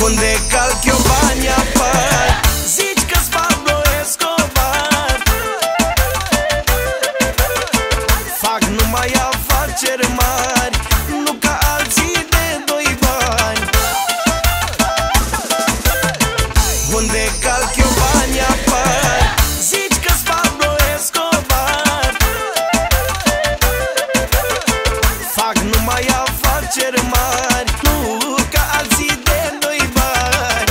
Unde calc eu bani apar. Zici că-s Pablo Escobar. Fac numai afaceri mari, nu ca alții de doi bani. Unde calc eu bani apar. Zici că-s Pablo Escobar. Fac numai afaceri mari, nu ca alții de doi bani.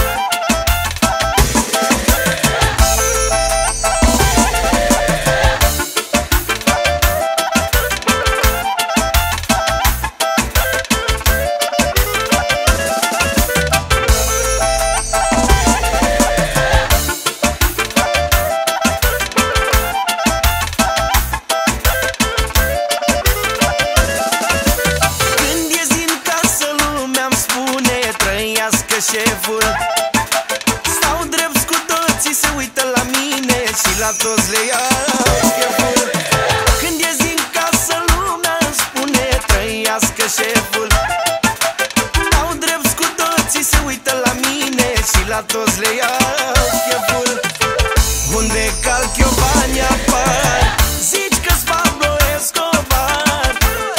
Șeful, stau drept cu toții, se uită la mine și la toți le iau cheful. Când ies din casă, lumea îmi spune trăiască șeful. Stau drept cu toții, se uită la mine și la toți le iau cheful. Unde calc eu bani apar. Zici că-s Pablo Escobar.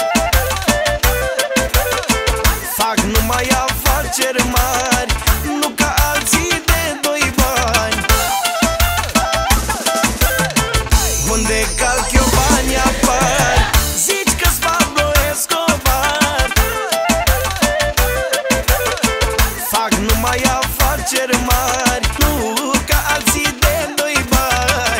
Fac numai afaceri mari, nu ca alții de doi bani. Unde calc eu bani apar. Zici că-s Pablo Escobar. Fac numai afaceri mari, nu ca alții de doi bani.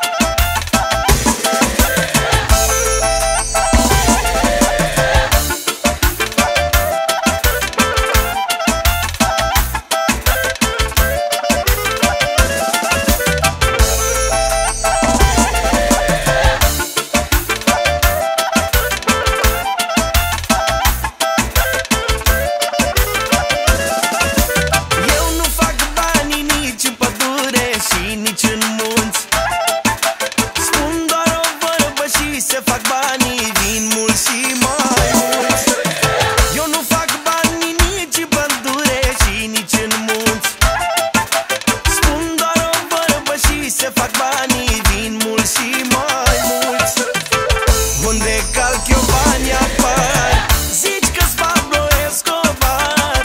Se fac banii, vin mulți și mai mulți. Eu nu fac bani nici în pădure și nici în munți. Spun doar o vorbă și se fac banii, vin mulți și mai mulți. Unde calc eu bani apar. Zici că-s Pablo Escobar.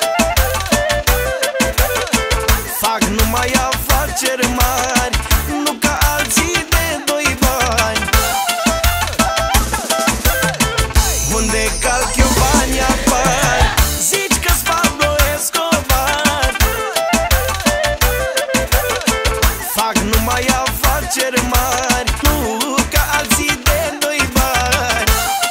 Fac numai afaceri mari, nu ca alții de doi bani. Unde calc eu bani apar. Zici că-s Pablo Escobar. Fac numai afaceri mari, nu ca alții de doi bani.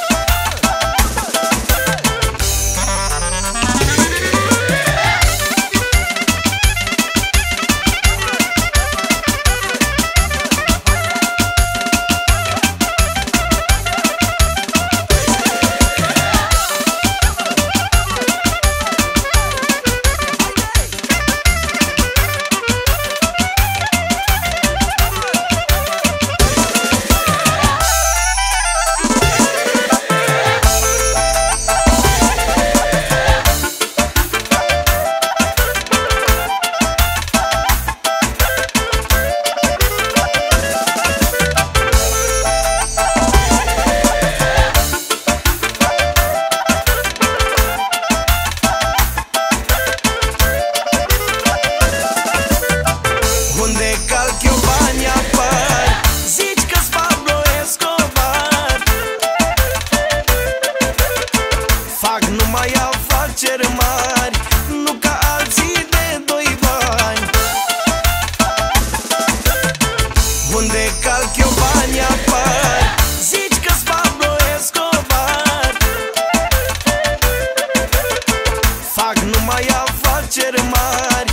Unde calc eu bani apar. Zici că-s Pablo Escobar. Fac numai afaceri mari, nu ca alții de doi bani. Unde calc eu bani apar. Zici că-s Pablo Escobar. Fac numai afaceri mari,